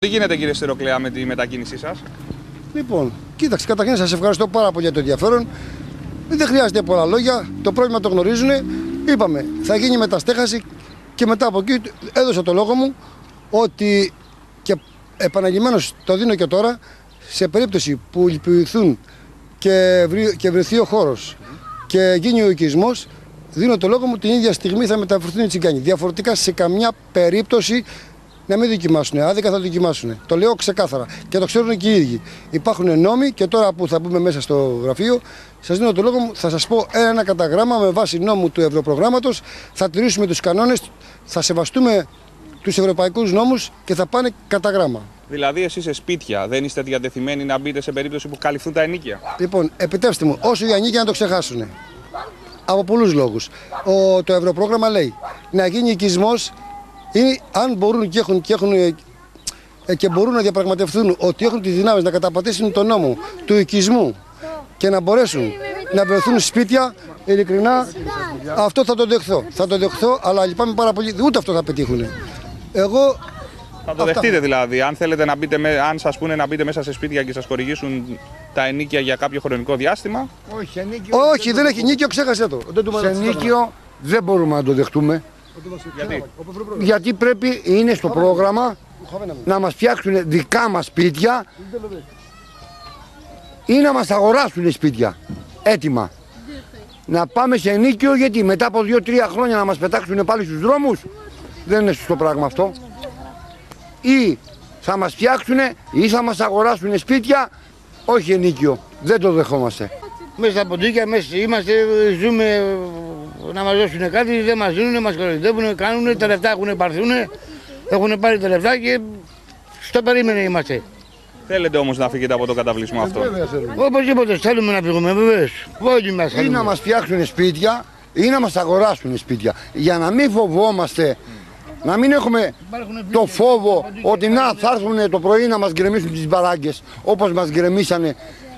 Τι γίνεται, κύριε Στηροκλέα, με τη μετακίνησή σας? Λοιπόν, κοίταξε, καταρχήν σας ευχαριστώ πάρα πολύ για το ενδιαφέρον. Δεν χρειάζεται πολλά λόγια, το πρόβλημα το γνωρίζουν. Είπαμε, θα γίνει μεταστέχαση και μετά από εκεί έδωσα το λόγο μου ότι και επαναλημμένως το δίνω και τώρα, σε περίπτωση που λειτουργηθούν και βρεθεί ο χώρος και γίνει ο οικισμός, δίνω το λόγο μου την ίδια στιγμή θα μεταφερθούν οι τσιγκάνοι. Διαφορετικά σε καμιά περίπτωση να μην δοκιμάσουν. Άδικα θα δοκιμάσουν. Το λέω ξεκάθαρα και το ξέρουν και οι ίδιοι. Υπάρχουν νόμοι και τώρα που θα μπούμε μέσα στο γραφείο, σας δίνω το λόγο μου, θα σας πω ένα καταγράμμα με βάση νόμου του Ευρωπρογράμματος. Θα τηρήσουμε τους κανόνες, θα σεβαστούμε τους ευρωπαϊκούς νόμους και θα πάνε κατά γράμμα. Δηλαδή, εσείς σε σπίτια δεν είστε διατεθειμένοι να μπείτε σε περίπτωση που καλυφθούν τα ενοίκια? Λοιπόν, επιτρέψτε μου, όσο για ενοίκια να το ξεχάσουν. Από πολλούς λόγους. Το Ευρωπρόγραμμα λέει να γίνει οικισμός ή αν μπορούν και μπορούν να διαπραγματευτούν ότι έχουν τις δυνάμεις να καταπατήσουν τον νόμο του οικισμού και να μπορέσουν να βρεθούν σπίτια, ειλικρινά αυτό θα το δεχθώ. Θα το δεχθώ, αλλά λυπάμαι πάρα πολύ, ούτε αυτό θα πετύχουν. Εγώ θα το δεχτείτε δηλαδή, αν θέλετε να μπείτε, αν σας πούνε να μπείτε μέσα σε σπίτια και σας χορηγήσουν τα ενίκια για κάποιο χρονικό διάστημα? Όχι, δεν έχει νίκιο, ξέχασε το. Σε νίκιο δεν μπορούμε να το δεχτούμε. Γιατί πρέπει, είναι στο πρόγραμμα να μας φτιάξουν δικά μας σπίτια ή να μας αγοράσουν σπίτια έτοιμα. Να πάμε σε νίκιο, γιατί μετά από 2-3 χρόνια να μας πετάξουν πάλι στους δρόμους, δεν είναι σωστό πράγμα αυτό. Ή θα μας φτιάξουν ή θα μας αγοράσουν σπίτια, όχι ενίκιο. Δεν το δεχόμαστε. Μέσα στα ποντίκια μέσα είμαστε, ζούμε να μας δώσουν κάτι, δεν μας δίνουν, μας κοροϊδεύουν, κάνουν, τα λεφτά έχουν πάρθουν, έχουν πάρει τα λεφτά και στο περίμενε είμαστε. Θέλετε όμως να φύγετε από το καταβλισμό αυτό? Οπωσδήποτε θέλουμε να φύγουμε, βεβαίως. Ή να μας φτιάξουν σπίτια ή να μας αγοράσουν σπίτια. Για να μην φοβόμαστε, να μην έχουμε το φόβο ότι να θα έρθουν το πρωί να μας γκρεμίσουν τις μπαράγκες όπως μας γκρεμίσανε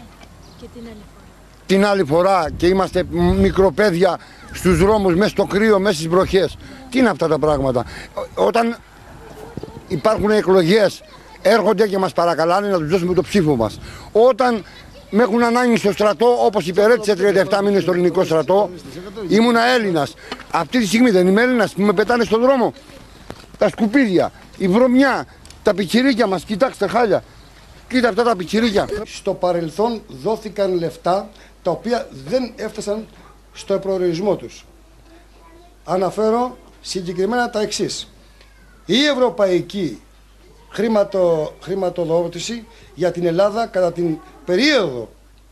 την άλλη φορά και είμαστε μικροπαίδια στους δρόμους, μέσα στο κρύο, μέσα στις βροχές. Τι είναι αυτά τα πράγματα? Όταν υπάρχουν εκλογές έρχονται και μας παρακαλάνε να τους δώσουμε το ψήφο μας. Όταν με έχουν ανάγκη στο στρατό, όπως υπηρέτησε 37 μήνες στο ελληνικό στρατό, ήμουνα Έλληνας. Αυτή τη στιγμή δεν είμαι Έλληνας που με πετάνε στον δρόμο? Τα σκουπίδια, η βρωμιά, τα πιτσιρίκια μας, κοιτάξτε χάλια. Κοίτα αυτά τα πιτσιρίκια. Στο παρελθόν δόθηκαν λεφτά τα οποία δεν έφτασαν στο προορισμό τους. Αναφέρω συγκεκριμένα τα εξής. Η ευρωπαϊκή χρηματοδότηση για την Ελλάδα κατά την περίοδο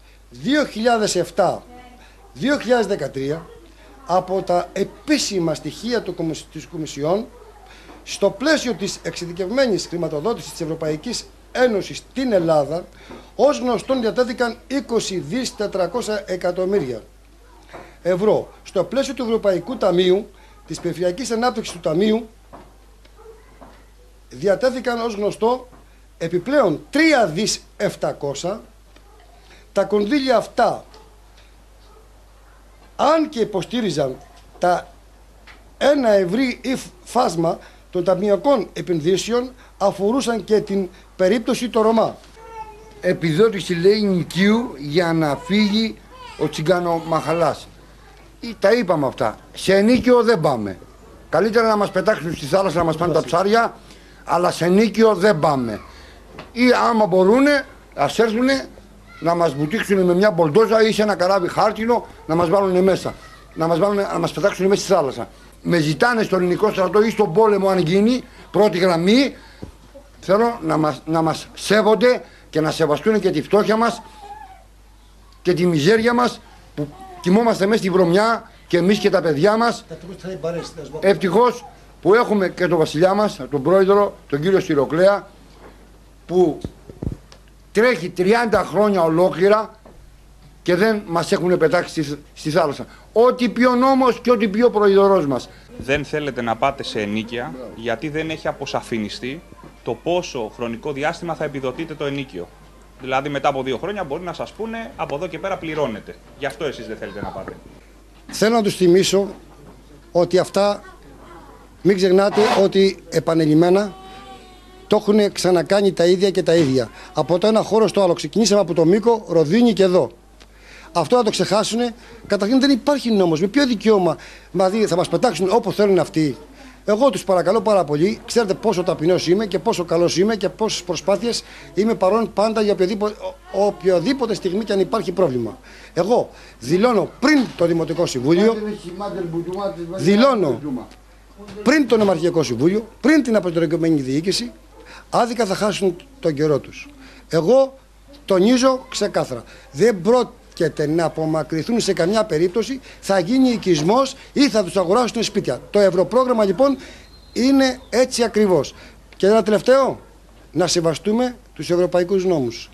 2007-2013 από τα επίσημα στοιχεία της Κομισιόν στο πλαίσιο της εξειδικευμένης χρηματοδότησης της Ευρωπαϊκής Ένωσης στην Ελλάδα, ως γνωστόν διατέθηκαν 20.400.000.000 ευρώ. Στο πλαίσιο του Ευρωπαϊκού Ταμείου, της Περιφερειακής Ανάπτυξης του Ταμείου, διατέθηκαν ως γνωστό επιπλέον 3.700.000. Τα κονδύλια αυτά, αν και υποστήριζαν ένα ευρύ φάσμα των ταμειακών επενδύσεων, αφορούσαν και την περίπτωση το Ρωμά. Επιδότηση λέει νοικίου για να φύγει ο τσιγκανομαχαλάς. Τα είπαμε αυτά. Σε ενίκιο δεν πάμε. Καλύτερα να μας πετάξουν στη θάλασσα να μας πάνε τα ψάρια, αλλά σε ενίκιο δεν πάμε. Ή άμα μπορούν, ας έρθουν να μας βουτήξουν με μια μπολντόζα ή σε ένα καράβι χάρτινο να μας βάλουν μέσα. Να μας πετάξουν μέσα στη θάλασσα. Με ζητάνε στο ελληνικό στρατό ή στον πόλεμο, αν γίνει πρώτη γραμμή, θέλω να μας σέβονται και να σεβαστούν και τη φτώχεια μας και τη μιζέρια μας που κοιμόμαστε μέσα στη βρωμιά και εμείς και τα παιδιά μας. Ευτυχώς που έχουμε και τον βασιλιά μας, τον πρόεδρο, τον κύριο Στηροκλέα, που τρέχει 30 χρόνια ολόκληρα και δεν μας έχουν πετάξει στη θάλασσα. Ό,τι πει ο νόμος και ό,τι πει ο προϊδωρός μας. Δεν θέλετε να πάτε σε ενίκια γιατί δεν έχει αποσαφινιστεί το πόσο χρονικό διάστημα θα επιδοτείτε το ενίκιο. Δηλαδή μετά από 2 χρόνια μπορεί να σας πούνε από εδώ και πέρα πληρώνετε. Γι' αυτό εσείς δεν θέλετε να πάτε. Θέλω να τους θυμίσω ότι αυτά, μην ξεχνάτε ότι επανειλημμένα Το έχουν ξανακάνει τα ίδια και τα ίδια. Από το ένα χώρο στο άλλο. Ξεκινήσαμε από το Μίκο, Ροδίνη και εδώ. Αυτό να το ξεχάσουν. Καταρχήν δεν υπάρχει νόμος. Με ποιο δικαίωμα δηλαδή θα μας πετάξουν όπου θέλουν αυτοί. Εγώ τους παρακαλώ πάρα πολύ. Ξέρετε πόσο ταπεινός είμαι και πόσο καλός είμαι και πόσες προσπάθειες είμαι παρόν πάντα για οποιοδήποτε στιγμή και αν υπάρχει πρόβλημα. Εγώ δηλώνω πριν το Δημοτικό Συμβούλιο, δηλώνω πριν το Νομαρχιακό Συμβούλιο, πριν την αποκεντρωμένη διοίκηση, άδικα θα χάσουν τον καιρό τους. Εγώ τονίζω ξεκάθαρα. Δεν πρόκειται να απομακρυνθούν σε καμιά περίπτωση, θα γίνει οικισμός ή θα τους αγοράσουν σπίτια. Το ευρωπρόγραμμα λοιπόν είναι έτσι ακριβώς. Και ένα τελευταίο, να σεβαστούμε τους ευρωπαϊκούς νόμους.